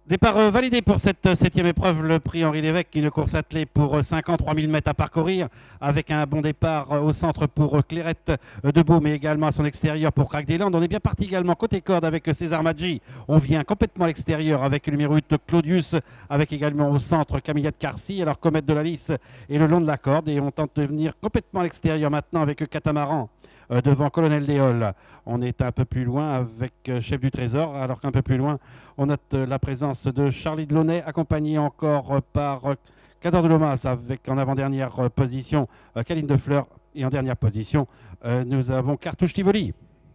Départ validé pour cette septième épreuve, le prix Henri Lévesque, une course attelée pour 5 ans, 3000 mètres à parcourir, avec un bon départ au centre pour Clairette de Beau, mais également à son extérieur pour Crac des Landes. On est bien parti également côté corde avec César Maggi. On vient complètement à l'extérieur avec le numéro 8 Claudius, avec également au centre Camilla de Carcy, alors Comète de la Lys et le long de la corde. Et on tente de venir complètement à l'extérieur maintenant avec Catamaran. Devant Colonel Déol. On est un peu plus loin avec Chef du Trésor, alors qu'un peu plus loin, on note la présence de Charlie Delaunay, accompagné encore par Cador de Lomas, avec en avant-dernière position Caline de Fleur, et en dernière position, nous avons Cartouche Tivoli.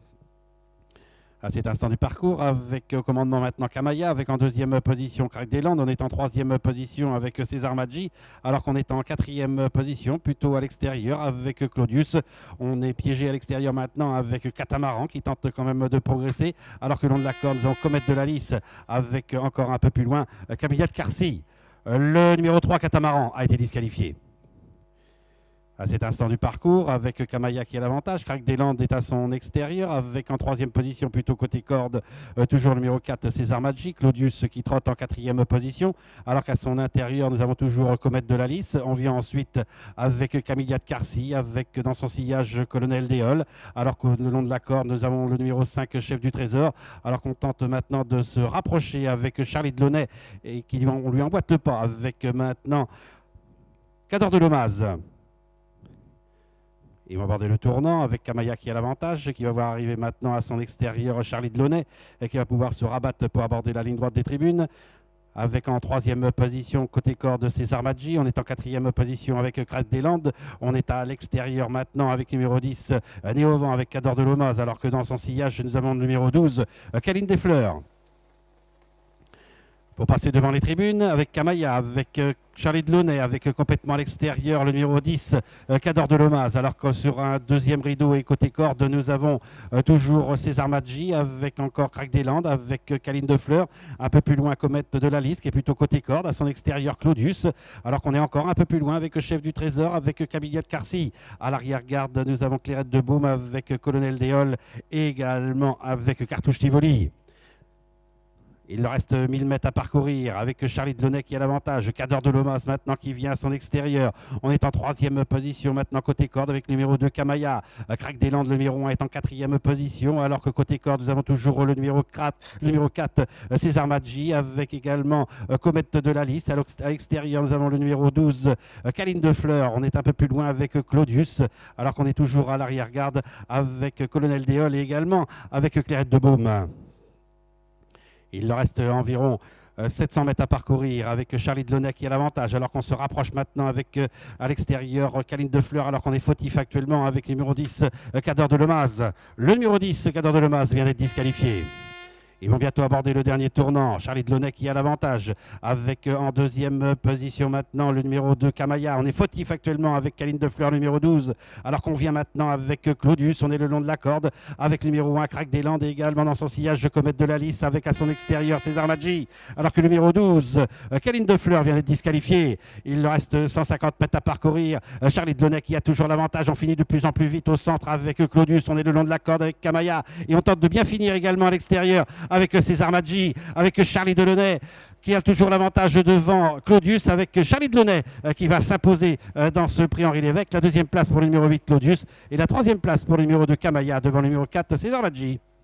À cet instant du parcours, avec au commandement maintenant Camaya, avec en deuxième position Crac des Landes. On est en troisième position avec César Maggi, alors qu'on est en quatrième position, plutôt à l'extérieur, avec Claudius. On est piégé à l'extérieur maintenant avec Catamaran, qui tente quand même de progresser, alors que le long de la corde, nous avons Comète de la Lys, avec encore un peu plus loin Camilla de Carcy. Le numéro 3, Catamaran, a été disqualifié. À cet instant du parcours, avec Camaya qui a l'avantage, Crac des Landes est à son extérieur, avec en troisième position, plutôt côté corde, toujours le numéro 4, César Maggi, Claudius qui trotte en quatrième position, alors qu'à son intérieur, nous avons toujours Comète de la Lys. On vient ensuite avec Camilla de Carcy, avec dans son sillage Colonel Déol, alors que le long de la corde, nous avons le numéro 5, Chef du Trésor, alors qu'on tente maintenant de se rapprocher avec Charlie Delaunay, et on lui emboîte le pas, avec maintenant Cador de Lomas. Ils vont aborder le tournant avec Camaya qui a l'avantage, qui va voir arriver maintenant à son extérieur Charlie Delaunay et qui va pouvoir se rabattre pour aborder la ligne droite des tribunes. Avec en troisième position côté corde César Maggi. On est en quatrième position avec Crac des Landes. On est à l'extérieur maintenant avec numéro 10 Néovent avec Cador de Lomas, alors que dans son sillage nous avons le numéro 12 Caline des Fleurs. Pour passer devant les tribunes avec Camaya, avec Charlie Delaunay, avec complètement à l'extérieur le numéro 10, Cador de Lomas. Alors que sur un deuxième rideau et côté corde, nous avons toujours César Maggi, avec encore Crac des Landes, avec Caline de Fleur. Un peu plus loin, Comète de la Lys, qui est plutôt côté corde. À son extérieur, Claudius. Alors qu'on est encore un peu plus loin avec Chef du Trésor, avec Camilla de Carcy. À l'arrière-garde, nous avons Clairette de Baume avec Colonel Déol et également avec Cartouche Tivoli. Il leur reste 1000 mètres à parcourir avec Charlie Delaunay qui a l'avantage. Cador de Lomas maintenant qui vient à son extérieur. On est en troisième position maintenant côté corde avec le numéro 2 Camaya. Crac des Landes, le numéro 1 est en quatrième position. Alors que côté corde, nous avons toujours le numéro 4 César Maggi avec également Comète de la Lys. À l'extérieur, nous avons le numéro 12 Caline de Fleur. On est un peu plus loin avec Claudius. Alors qu'on est toujours à l'arrière-garde avec Colonel Déol et également avec Clairette de Baume. Il leur reste environ 700 mètres à parcourir avec Charlie Delaunay qui a l'avantage, alors qu'on se rapproche maintenant avec à l'extérieur Caline de Fleur, alors qu'on est fautif actuellement avec le numéro 10 Cador de Lomas. Le numéro 10 Cador de Lomas vient d'être disqualifié. Ils vont bientôt aborder le dernier tournant. Charlie Delaunay qui a l'avantage avec en deuxième position maintenant le numéro 2 Camaya. On est fautif actuellement avec Caline de Fleur, numéro 12. Alors qu'on vient maintenant avec Claudius. On est le long de la corde avec le numéro 1 Crac des Landes et également dans son sillage Comète de la Lys avec à son extérieur César Maggi. Alors que le numéro 12 Caline de Fleur vient d'être disqualifié. Il leur reste 150 mètres à parcourir. Charlie Delaunay qui a toujours l'avantage. On finit de plus en plus vite au centre avec Claudius. On est le long de la corde avec Camaya. Et on tente de bien finir également à l'extérieur avec César Maggi, avec Charlie Delaunay qui a toujours l'avantage devant Claudius, avec Charlie Delaunay qui va s'imposer dans ce prix Henri Lévesque. La deuxième place pour le numéro 8 Claudius et la troisième place pour le numéro 2 Camaya devant le numéro 4 César Maggi.